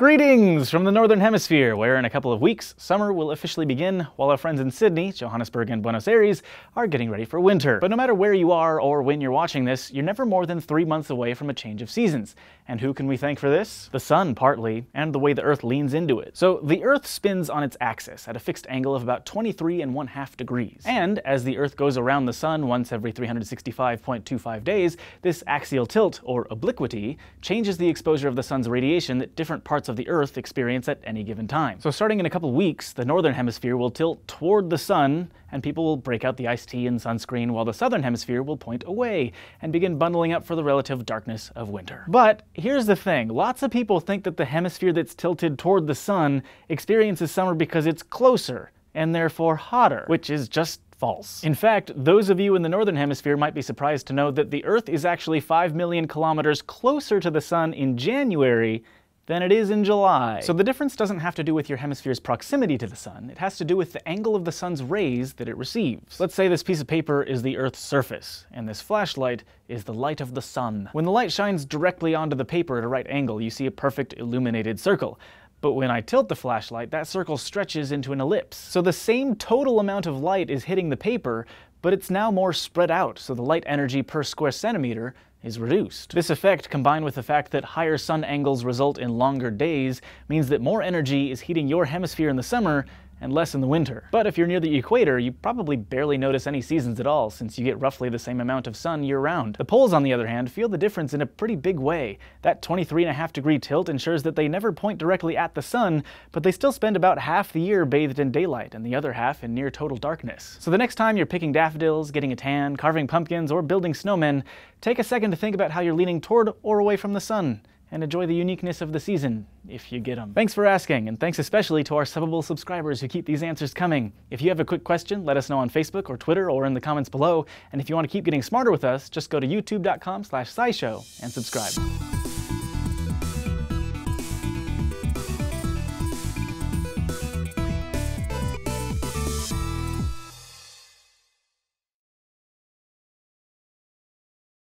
Greetings from the Northern Hemisphere, where in a couple of weeks, summer will officially begin, while our friends in Sydney, Johannesburg, and Buenos Aires are getting ready for winter. But no matter where you are or when you're watching this, you're never more than 3 months away from a change of seasons. And who can we thank for this? The sun, partly, and the way the Earth leans into it. So the Earth spins on its axis at a fixed angle of about 23½ degrees. And as the Earth goes around the sun once every 365.25 days, this axial tilt, or obliquity, changes the exposure of the sun's radiation that different parts of the Earth experience at any given time. So starting in a couple weeks, the northern hemisphere will tilt toward the sun, and people will break out the iced tea and sunscreen, while the southern hemisphere will point away and begin bundling up for the relative darkness of winter. But here's the thing, lots of people think that the hemisphere that's tilted toward the sun experiences summer because it's closer, and therefore hotter, which is just false. In fact, those of you in the northern hemisphere might be surprised to know that the Earth is actually 5 million kilometers closer to the sun in January than it is in July. So the difference doesn't have to do with your hemisphere's proximity to the sun, it has to do with the angle of the sun's rays that it receives. Let's say this piece of paper is the Earth's surface, and this flashlight is the light of the sun. When the light shines directly onto the paper at a right angle, you see a perfect illuminated circle. But when I tilt the flashlight, that circle stretches into an ellipse. So the same total amount of light is hitting the paper, but it's now more spread out, so the light energy per square centimeter is reduced. This effect, combined with the fact that higher sun angles result in longer days, means that more energy is heating your hemisphere in the summer and less in the winter. But if you're near the equator, you probably barely notice any seasons at all, since you get roughly the same amount of sun year-round. The poles, on the other hand, feel the difference in a pretty big way. That 23½ degree tilt ensures that they never point directly at the sun, but they still spend about half the year bathed in daylight, and the other half in near total darkness. So the next time you're picking daffodils, getting a tan, carving pumpkins, or building snowmen, take a second to think about how you're leaning toward or away from the sun, and enjoy the uniqueness of the season, if you get them. Thanks for asking, and thanks especially to our subbable subscribers who keep these answers coming. If you have a quick question, let us know on Facebook or Twitter or in the comments below, and if you want to keep getting smarter with us, just go to youtube.com/scishow and subscribe.